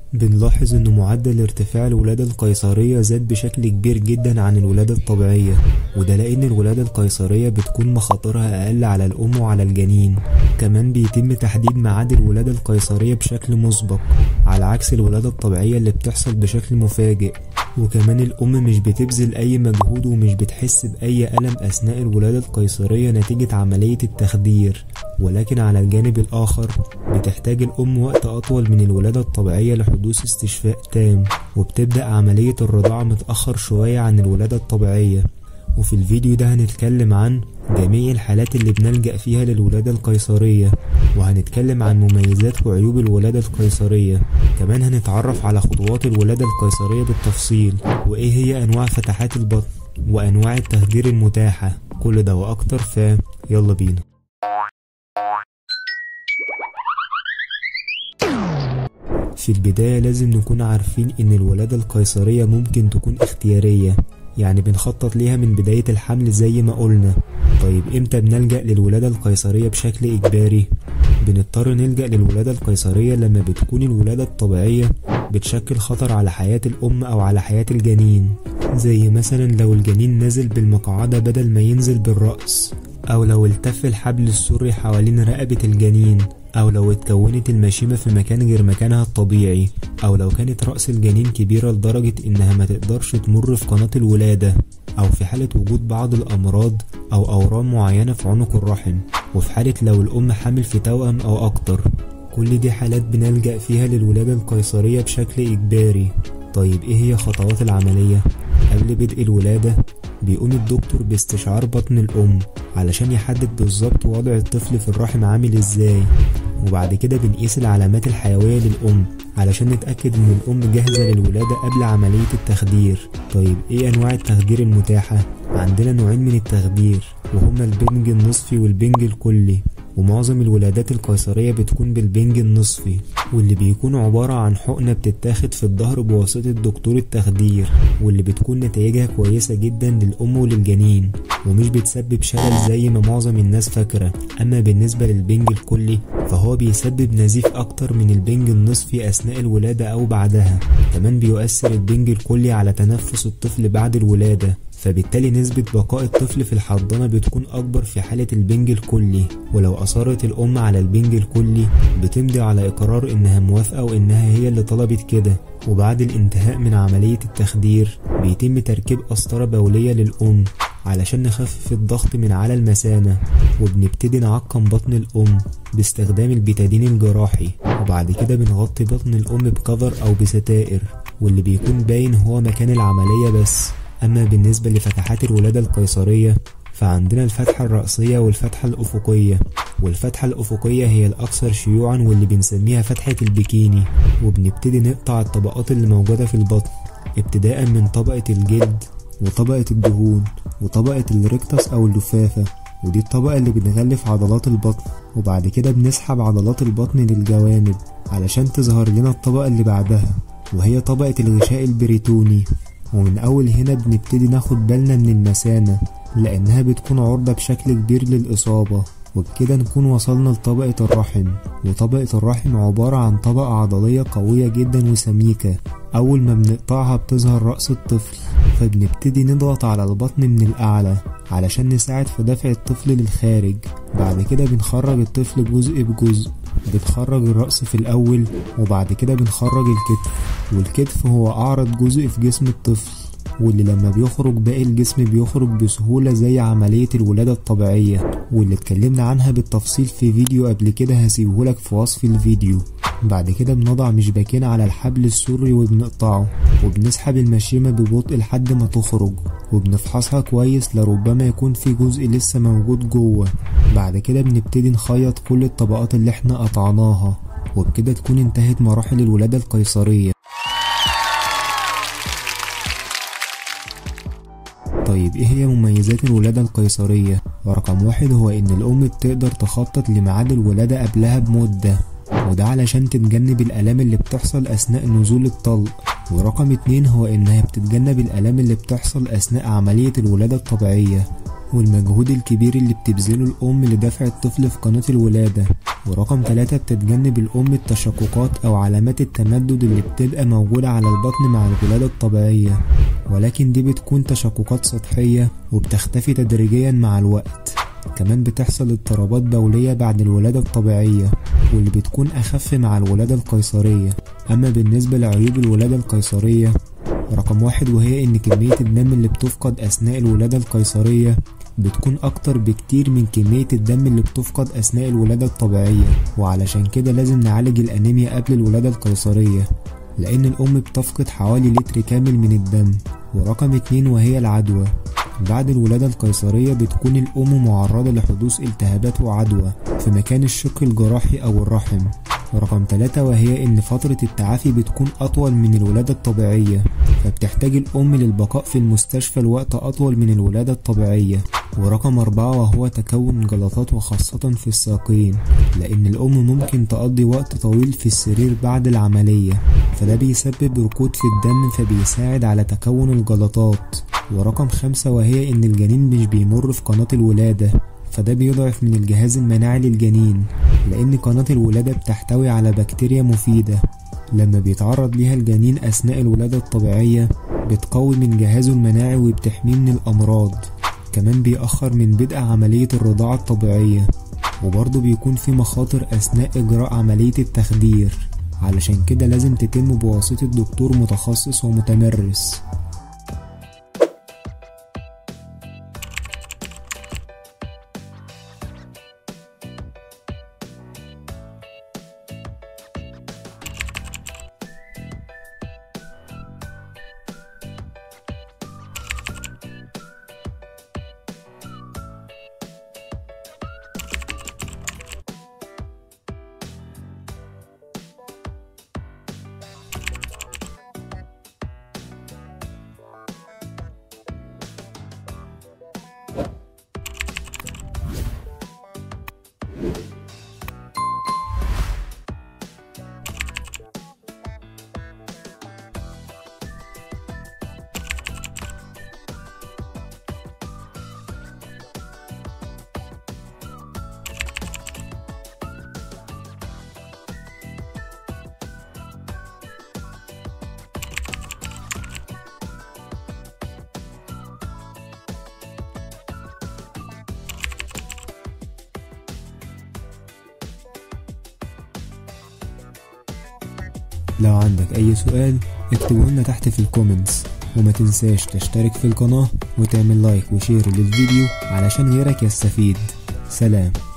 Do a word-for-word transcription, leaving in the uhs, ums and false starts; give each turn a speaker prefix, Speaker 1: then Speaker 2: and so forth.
Speaker 1: بنلاحظ ان معدل ارتفاع الولادة القيصرية زاد بشكل كبير جدا عن الولادة الطبيعية، وده لان الولادة القيصرية بتكون مخاطرها اقل على الام وعلى الجنين. كمان بيتم تحديد ميعاد الولادة القيصرية بشكل مسبق على عكس الولادة الطبيعية اللي بتحصل بشكل مفاجئ. وكمان الام مش بتبذل اي مجهود ومش بتحس باي الم اثناء الولادة القيصرية نتيجة عملية التخدير، ولكن على الجانب الاخر بتحتاج الام وقت اطول من الولادة الطبيعية لحدوث استشفاء تام، وبتبدأ عملية الرضاعة متأخر شوية عن الولادة الطبيعية. وفي الفيديو ده هنتكلم عن جميع الحالات اللي بنلجأ فيها للولادة القيصرية، وهنتكلم عن مميزات وعيوب الولادة القيصرية. كمان هنتعرف على خطوات الولادة القيصرية بالتفصيل، وايه هي انواع فتحات البطن وانواع التخدير المتاحة. كل ده واكتر، ف يلا بينا. في البداية لازم نكون عارفين ان الولادة القيصرية ممكن تكون اختيارية، يعني بنخطط ليها من بداية الحمل زي ما قلنا. طيب امتى بنلجأ للولادة القيصرية بشكل اجباري؟ بنضطر نلجأ للولادة القيصرية لما بتكون الولادة الطبيعية بتشكل خطر على حياة الام او على حياة الجنين، زي مثلا لو الجنين نزل بالمقعدة بدل ما ينزل بالرأس، او لو التف الحبل السري حوالين رقبة الجنين، او لو اتكونت المشيمة في مكان غير مكانها الطبيعي، او لو كانت رأس الجنين كبيرة لدرجة انها ما تقدرش تمر في قناة الولادة، او في حالة وجود بعض الامراض او اورام معينة في عنق الرحم، وفي حالة لو الام حامل في توأم او اكتر. كل دي حالات بنلجأ فيها للولادة القيصرية بشكل اجباري. طيب ايه هي خطوات العملية؟ قبل بدء الولادة بيقوم الدكتور باستشعار بطن الام علشان يحدد بالظبط وضع الطفل في الرحم عامل ازاي، وبعد كده بنقيس العلامات الحيوية للام علشان نتأكد ان الام جاهزة للولادة قبل عملية التخدير. طيب ايه انواع التخدير المتاحة؟ عندنا نوعين من التخدير، وهما البنج النصفي والبنج الكلي، ومعظم الولادات القيصرية بتكون بالبنج النصفي، واللي بيكون عبارة عن حقنة بتتاخد في الظهر بواسطة دكتور التخدير، واللي بتكون نتائجها كويسة جدا للأم وللجنين ومش بتسبب شلل زي ما معظم الناس فاكرة. أما بالنسبة للبنج الكلي فهو بيسبب نزيف أكتر من البنج النصفي أثناء الولادة أو بعدها. كمان بيؤثر البنج الكلي على تنفس الطفل بعد الولادة، فبالتالي نسبة بقاء الطفل في الحضانة بتكون أكبر في حالة البنج الكلي. ولو أصرت الأم على البنج الكلي بتمضي على إقرار إنها موافقة وإنها هي اللي طلبت كده. وبعد الانتهاء من عملية التخدير بيتم تركيب قسطرة بولية للأم علشان نخفف الضغط من على المثانة، وبنبتدي نعقم بطن الأم باستخدام البيتادين الجراحي، وبعد كده بنغطي بطن الأم بكفر أو بستائر، واللي بيكون باين هو مكان العملية بس. أما بالنسبة لفتحات الولادة القيصرية فعندنا الفتحة الرأسية والفتحة الأفقية، والفتحة الأفقية هي الأكثر شيوعا واللي بنسميها فتحة البكيني. وبنبتدي نقطع الطبقات اللي موجودة في البطن ابتداء من طبقة الجلد وطبقة الدهون وطبقة الريكتس أو اللفافة، ودي الطبقة اللي بنغلف عضلات البطن، وبعد كده بنسحب عضلات البطن للجوانب علشان تظهر لنا الطبقة اللي بعدها وهي طبقة الغشاء البريتوني. ومن أول هنا بنبتدي ناخد بالنا من المثانة لأنها بتكون عرضة بشكل كبير للإصابة، وبكده نكون وصلنا لطبقة الرحم. وطبقة الرحم عبارة عن طبقة عضلية قوية جدا وسميكة، أول ما بنقطعها بتظهر رأس الطفل، فبنبتدي نضغط على البطن من الأعلى علشان نساعد في دفع الطفل للخارج. بعد كده بنخرج الطفل جزء بجزء، بنخرج الرأس في الأول وبعد كده بنخرج الكتف، والكتف هو أعرض جزء في جسم الطفل، واللي لما بيخرج باقي الجسم بيخرج بسهولة زي عملية الولادة الطبيعية، واللي اتكلمنا عنها بالتفصيل في فيديو قبل كده هسيبهولك في وصف الفيديو. بعد كده بنضع مشبكين على الحبل السري وبنقطعه، وبنسحب المشيمة ببطء لحد ما تخرج، وبنفحصها كويس لربما يكون في جزء لسه موجود جوه. بعد كده بنبتدي نخيط كل الطبقات اللي احنا قطعناها، وبكده تكون انتهت مراحل الولادة القيصرية. طيب ايه هي مميزات الولادة القيصرية؟ رقم واحد هو ان الام بتقدر تخطط لميعاد الولادة قبلها بمدة، وده علشان تتجنب الالام اللي بتحصل اثناء نزول الطلق. ورقم اتنين هو انها بتتجنب الالام اللي بتحصل اثناء عملية الولادة الطبيعية. والمجهود الكبير اللي بتبذله الأم لدفع الطفل في قناة الولادة. ورقم ثلاثة بتتجنب الأم التشققات أو علامات التمدد اللي بتبقى موجودة على البطن مع الولادة الطبيعية، ولكن دي بتكون تشققات سطحية وبتختفي تدريجيا مع الوقت. كمان بتحصل اضطرابات بولية بعد الولادة الطبيعية واللي بتكون أخف مع الولادة القيصرية. أما بالنسبة لعيوب الولادة القيصرية، رقم واحد وهي إن كمية الدم اللي بتفقد أثناء الولادة القيصرية بتكون أكتر بكتير من كمية الدم اللي بتفقد أثناء الولادة الطبيعية، وعلشان كده لازم نعالج الأنيميا قبل الولادة القيصرية، لأن الأم بتفقد حوالي لتر كامل من الدم. ورقم اتنين وهي العدوى، بعد الولادة القيصرية بتكون الأم معرضة لحدوث التهابات وعدوى في مكان الشق الجراحي أو الرحم. ورقم ثلاثة وهي إن فترة التعافي بتكون أطول من الولادة الطبيعية، فبتحتاج الأم للبقاء في المستشفى لوقت أطول من الولادة الطبيعية. ورقم أربعة وهو تكون جلطات وخاصة في الساقين، لأن الأم ممكن تقضي وقت طويل في السرير بعد العملية، فده بيسبب ركود في الدم فبيساعد على تكون الجلطات. ورقم خمسة وهي إن الجنين مش بيمر في قناة الولادة، فده بيضعف من الجهاز المناعي للجنين، لأن قناة الولادة بتحتوي على بكتيريا مفيدة لما بيتعرض ليها الجنين أثناء الولادة الطبيعية بتقوي من جهازه المناعي وبتحميه من الأمراض. كمان بيأخر من بدء عملية الرضاعة الطبيعية، وبرضه بيكون في مخاطر أثناء إجراء عملية التخدير، علشان كده لازم تتم بواسطة دكتور متخصص ومتمرس. لو عندك اي سؤال اكتبه لنا تحت في الكومنتس، وما تنساش تشترك في القناة وتعمل لايك وشير للفيديو علشان غيرك يستفيد. سلام.